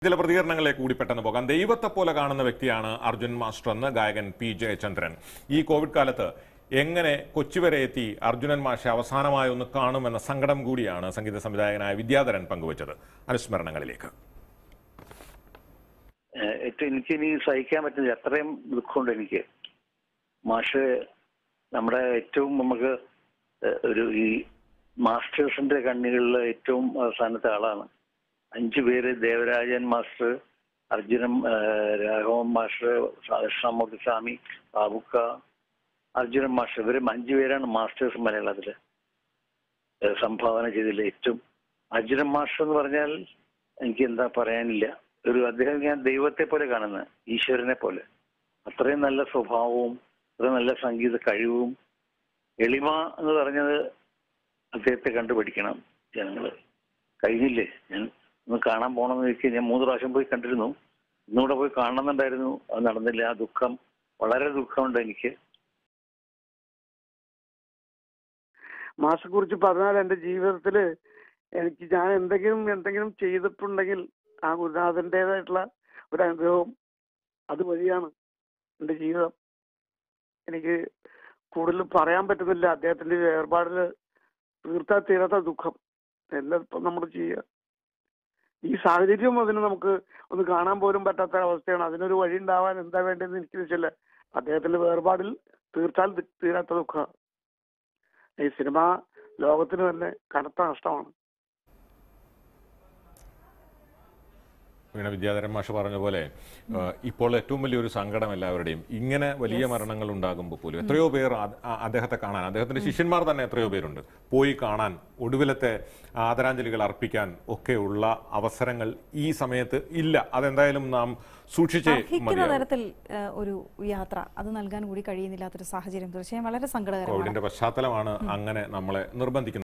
ചില പ്രതികരണങ്ങളിലേക്ക് കൂടി പെട്ടെന്ന് പോകാം. ദൈവത്തെ പോലെ കാണുന്ന വ്യക്തിയാണ് അർജുൻ മാസ്റ്റർ എന്ന് ഗായകൻ പി ജയചന്ദ്രൻ. ഈ കോവിഡ് കാലത്ത് എങ്ങനെ കൊച്ചി വരെ എത്തി അർജുനൻ മാഷെ അവസാനമായി ഒന്ന് കാണുമെന്ന സങ്കടം കൂടിയാണ് സംഗീത സംവിധായകനായ വിദ്യാധരൻ പങ്കുവച്ചത്. അനുസ്മരണങ്ങളിലേക്ക്. എനിക്കിനി സഹിക്കാൻ പറ്റുന്നില്ല, അത്രയും ദുഃഖമുണ്ട് എനിക്ക്. മാഷ് നമ്മുടെ ഏറ്റവും നമുക്ക് ഈ മാസ്റ്റേഴ്സിന്റെ കണ്ണുകളിൽ ഏറ്റവും അവസാനത്തെ ആളാണ്. 5 പേര്, Devarajan master, Arjunan, Raghavan master, Krishnamoorthy Swami, Babukka, Arjunan master, ഇവര് 5 പേരാണ് മാസ്റ്റേഴ്സ് മലയാളത്തില് സംഭാവന ചെയ്തില്ല. ഏറ്റവും അർജുനൻ മാസ്റ്റർ എന്ന് പറഞ്ഞാൽ എനിക്ക് എന്താ പറയാനില്ല. അദ്ദേഹം ഞാൻ ദൈവത്തെ പോലെ കാണുന്ന, ഈശ്വരനെ പോലെ. അത്രയും നല്ല സ്വഭാവവും അത്രയും നല്ല സംഗീത കഴിവും എളിമ എന്ന് പറഞ്ഞത് അദ്ദേഹത്തെ കണ്ടുപിടിക്കണം ജനങ്ങള്. കഴിഞ്ഞില്ലേ? ഞാൻ ഒന്ന് കാണാൻ പോകണമെന്ന് ചോദിച്ചാൽ ഞാൻ 3 പ്രാവശ്യം പോയി കണ്ടിരുന്നു. ഇന്നുകൂടെ പോയി കാണണമെന്നുണ്ടായിരുന്നു, അത് നടന്നില്ല. ആ ദുഃഖം, വളരെ ദുഃഖമുണ്ട് എനിക്ക്. മാഷെ കുറിച്ച് പറഞ്ഞാൽ എൻ്റെ ജീവിതത്തില് ഞാൻ എന്തെങ്കിലും ചെയ്തിട്ടുണ്ടെങ്കിൽ ആ ഗുരുനാഥൻ്റെതായിട്ടുള്ള ഒരു അനുഗ്രഹവും അതുവഴിയാണ് എൻ്റെ ജീവിതം. എനിക്ക് കൂടുതൽ പറയാൻ പറ്റുന്നില്ല. അദ്ദേഹത്തിന്റെ വേർപാടിൽ തീരാത്ത ദുഃഖം. എന്താ ഇപ്പം നമ്മൾ ചെയ്യുക? ഈ സാഹചര്യം അതിന് നമുക്ക് ഒന്ന് കാണാൻ പോലും പറ്റാത്ത അവസ്ഥയാണ്. അതിനൊരു വഴി ഉണ്ടാവാൻ എന്താ വേണ്ടതെന്ന് എനിക്ക് വെച്ചില്ല. അദ്ദേഹത്തിന്റെ വേർപാടിൽ തീരാത്ത ദുഃഖം. ഈ സിനിമാ ലോകത്തിന് തന്നെ കനത്ത നഷ്ടമാണ്. വീണ വിദ്യാധരൻ മാഷ് പറഞ്ഞ പോലെ ഇപ്പോൾ ഏറ്റവും വലിയൊരു സങ്കടം എല്ലാവരുടെയും. ഇങ്ങനെ വലിയ മരണങ്ങൾ ഉണ്ടാകുമ്പോൾ പോലും എത്രയോ പേർ അദ്ദേഹത്തെ കാണാൻ, അദ്ദേഹത്തിന്റെ ശിഷ്യന്മാർ തന്നെ എത്രയോ പേരുണ്ട്, പോയി കാണാൻ, ഒടുവിലത്തെ ആദരാഞ്ജലികൾ അർപ്പിക്കാൻ ഒക്കെയുള്ള അവസരങ്ങൾ ഈ സമയത്ത് ഇല്ല. അതെന്തായാലും നാം സൂക്ഷിച്ചേ മതിയാവും. തരത്തിൽ ഒരു യാത്ര അത് നൽകാൻ കൂടി കഴിയുന്നില്ലാത്തൊരു സാഹചര്യം തീർച്ചയായും വളരെ സങ്കടകരമാണ്. കോവിഡിന്റെ പശ്ചാത്തലമാണ് അങ്ങനെ നമ്മളെ നിർബന്ധിക്കുന്നത്.